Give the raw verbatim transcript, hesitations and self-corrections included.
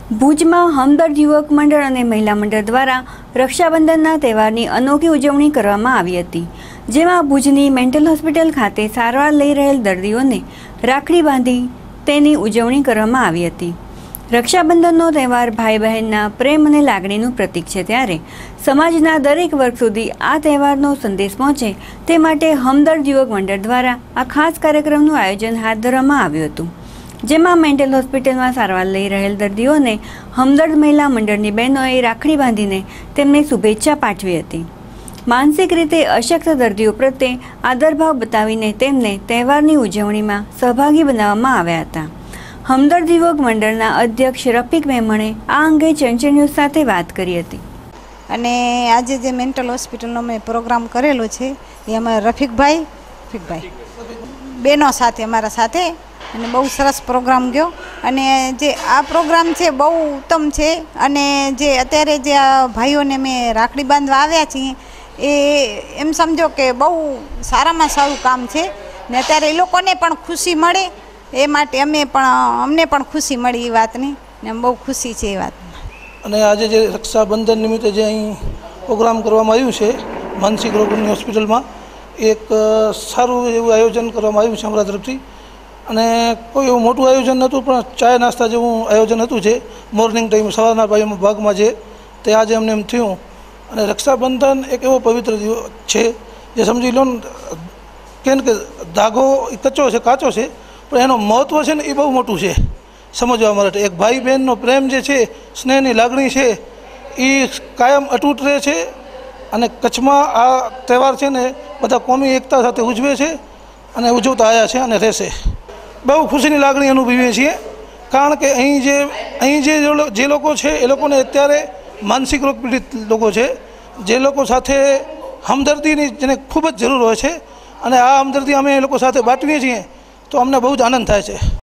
ભુજમાં હમદર્દ યુવક મંડળ અને મહિલા મંડળ દ્વારા રક્ષાબંધનના તહેવારની અનોખી ઉજવણી કરવામાં આવી હતી, જેમાં ભુજની મેન્ટલ હોસ્પિટલ ખાતે સારવાર લઈ રહેલ દર્દીઓને રાખડી બાંધી તેની ઉજવણી કરવામાં આવી હતી। રક્ષાબંધનનો તહેવાર ભાઈ બહેનના પ્રેમ અને લાગણીનું પ્રતીક છે, ત્યારે સમાજના દરેક વર્ગ સુધી આ તહેવારનો સંદેશ પહોંચે તે માટે હમદર્દ યુવક મંડળ દ્વારા આ ખાસ કાર્યક્રમનું આયોજન હાથ ધરવામાં આવ્યું હતું, જેમાં મેન્ટલ હોસ્પિટલમાં સારવાર લઈ રહેલ દર્દીઓને હમદર્દ મહિલા મંડળની બહેનોએ રાખડી બાંધીને તેમને શુભેચ્છા પાઠવી હતી। માનસિક રીતે અશક્ત દર્દીઓ પ્રત્યે આદરભાવ બતાવીને તેમને તહેવારની ઉજવણીમાં સહભાગી બનાવવામાં આવ્યા હતા। હમદર્દ યુવક મંડળના અધ્યક્ષ રફીક મેમણે આ અંગે ચંચળ ન્યૂઝ સાથે વાત કરી હતી। અને આજે જે મેન્ટલ હોસ્પિટલનો મેં પ્રોગ્રામ કરેલો છે એ અમારા રફીકભાઈ રફીકભાઈ બહેનો સાથે અમારા સાથે અને બહુ સરસ પ્રોગ્રામ ગયો। અને જે આ પ્રોગ્રામ છે બહુ ઉત્તમ છે। અને જે અત્યારે જે આ ભાઈઓને મેં રાખડી બાંધવા આવ્યા છીએ એ એમ સમજો કે બહુ સારામાં સારું કામ છે ને અત્યારે એ લોકોને પણ ખુશી મળે એ માટે અમે પણ અમને પણ ખુશી મળી એ વાતની ને બહુ ખુશી છે એ વાતની। અને આજે જે રક્ષાબંધન નિમિત્તે જે અહીં પ્રોગ્રામ કરવામાં આવ્યું છે માનસિક રોગોની હોસ્પિટલમાં, એક સારું એવું આયોજન કરવામાં આવ્યું છે અમારા તરફથી। અને કોઈ એવું મોટું આયોજન નહોતું, પણ ચાય નાસ્તા જેવું આયોજન હતું છે મોર્નિંગ ટાઈમ સવારના ભાગમાં જે તે આજે અમને એમ થયું। અને રક્ષાબંધન એક એવો પવિત્ર દિવસ છે જે સમજી લો ને કેમ કે ધાગો કચ્ચો છે, કાચો છે, પણ એનો મહત્ત્વ છે ને એ બહુ મોટું છે સમજવા માટે। એક ભાઈ બહેનનો પ્રેમ જે છે, સ્નેહની લાગણી છે, એ કાયમ અતૂટ રહે છે। અને કચ્છમાં આ તહેવાર છે ને બધા કોમી એકતા સાથે ઉજવે છે અને ઉજવતા આવ્યા છે અને રહેશે। બહુ ખુશીની લાગણી અનુભવીએ છીએ, કારણ કે અહીં જે અહીં જે જે લોકો છે એ લોકોને અત્યારે માનસિક રોગ પીડિત લોકો છે, જે લોકો સાથે હમદર્દીની જેને ખૂબ જ જરૂર હોય છે, અને આ હમદર્દી અમે એ લોકો સાથે બાંટીએ છીએ તો અમને બહુ જ આનંદ થાય છે।